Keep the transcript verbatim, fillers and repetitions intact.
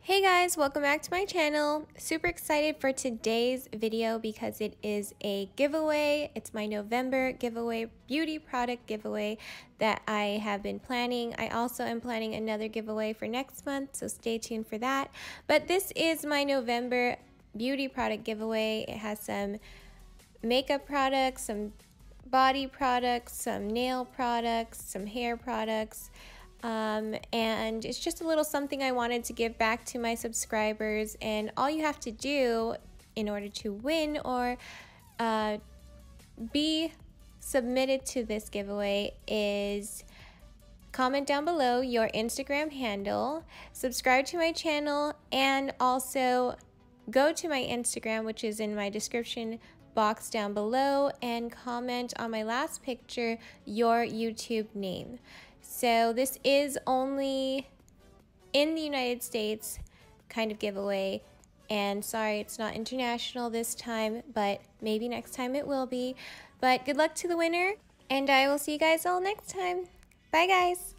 Hey guys, welcome back to my channel. Super excited for today's video because it is a giveaway. It's my November giveaway, beauty product giveaway that I have been planning. I also am planning another giveaway for next month, so stay tuned for that. But this is my November beauty product giveaway. It has some makeup products, some body products, some nail products, some hair products. Um, and it's just a little something I wanted to give back to my subscribers, and all you have to do in order to win or uh, be submitted to this giveaway is comment down below your Instagram handle, subscribe to my channel, and also go to my Instagram, which is in my description box down below, and comment on my last picture your YouTube name. So this is only in the United States kind of giveaway, and sorry it's not international this time, but maybe next time it will be. But good luck to the winner, and I will see you guys all next time. Bye guys!